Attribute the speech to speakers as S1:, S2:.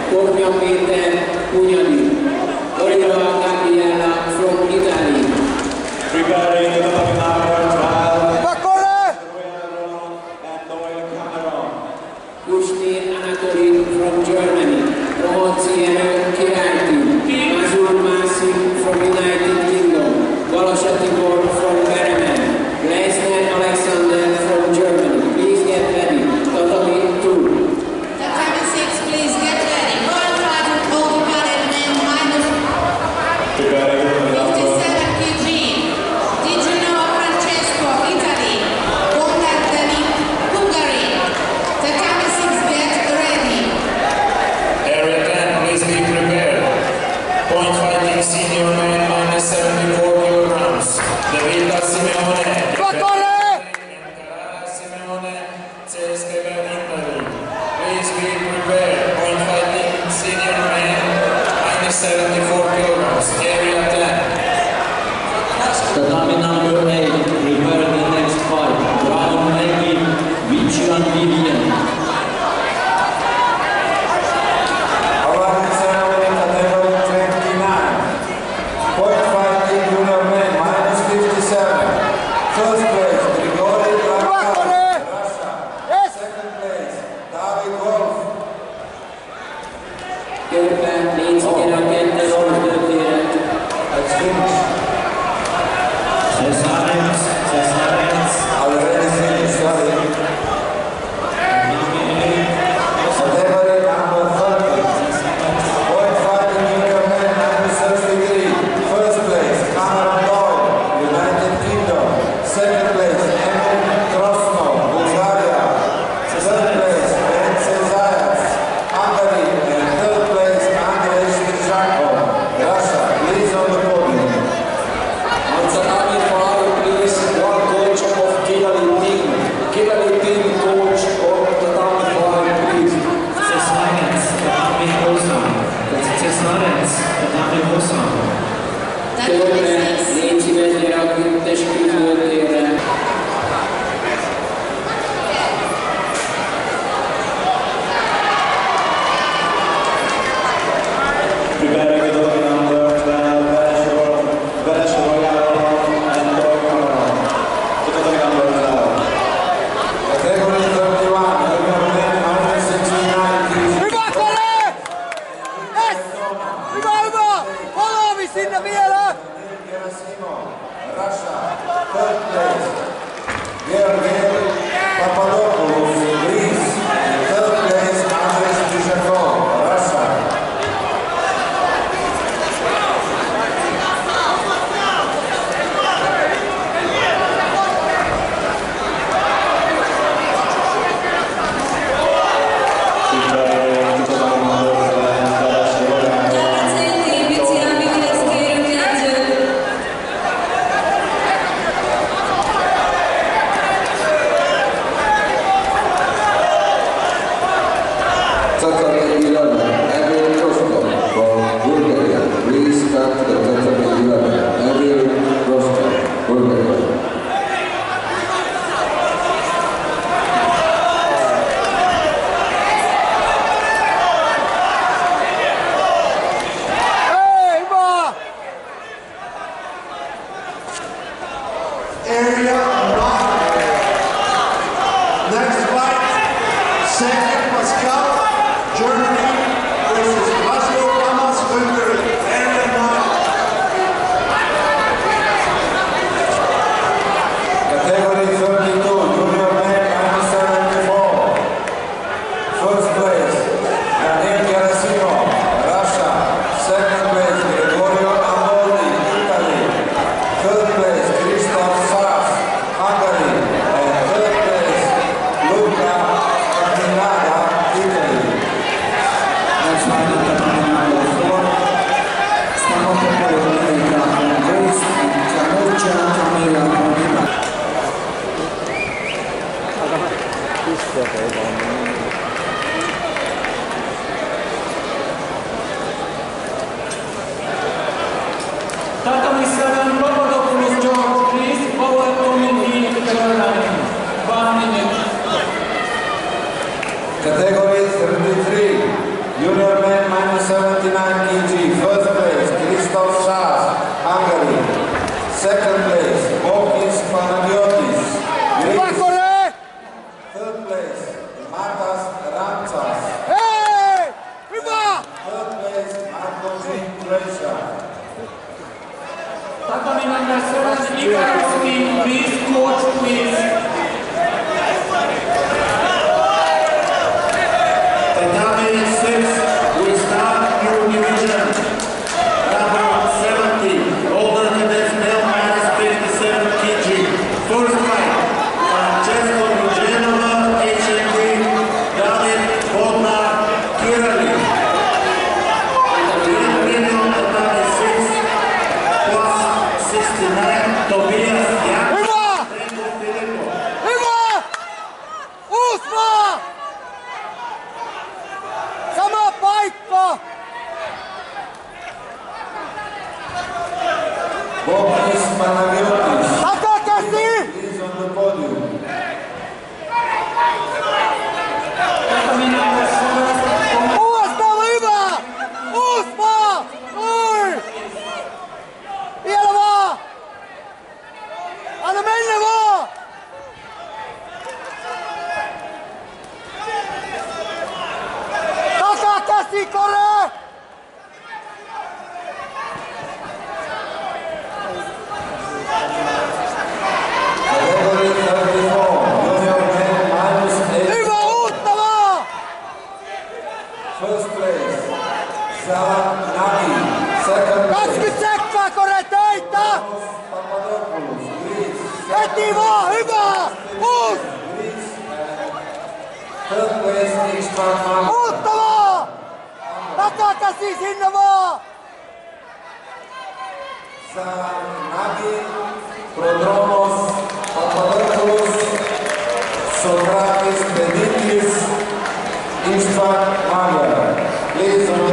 S1: From Italy. Preparing the number 12. From Germany, from United Kingdom, from Beremen, Alexander from Germany. Please get ready. Totally 2.
S2: Tatami 6, please get ready. Royal Triton, Korede Lawrence Fin, 57 kg. Did you know Francesco, Italy? Korede, Hungary. Tatami 6, get ready.
S3: Area 10, please be prepared. Point fighting senior man minus 74 kilograms. David Simeone. Please be prepared. Point fighting senior man minus 74 kilograms. Area 10.
S4: Tatami number 8, prepare the next fight. Round 19, Vigilant Vivian.
S3: Lawrence Fin, please, coach, please.
S5: Tatami 6 will start new division. Number 70, older cadets male minus 57 kg. First fight, Francesco Genova, HMD, David Bodnar, Kirali. Premium Tatami 6 plus 69, Tobias Jan.
S6: Sama paikka!
S5: Boris Panagiotis
S6: Takakäsi!
S5: is on the podium.
S6: Uudestaan oli hyvä! Uusmaa! Oi! Vielä vaan! Anna mennä vaan! Takakäsi, Kore!
S5: Category 34, junior men minus 8.
S6: Hyvä uutta vaan!
S5: First place, Salah Nagi. Second place,
S6: 20 sekkaa, Kore, töitä!
S5: Papadopoulos, Greece.
S6: Heti vaan, hyvä! Uus!
S5: Greece. Third place, Ishtar Mahmoud.
S6: Uutta vaan! Takakäsi sinne vaan!
S5: Salah Nagi, Prodromos, Papadopoulos, Sokratis, Benitlis, Ishtar Mahmoud. Please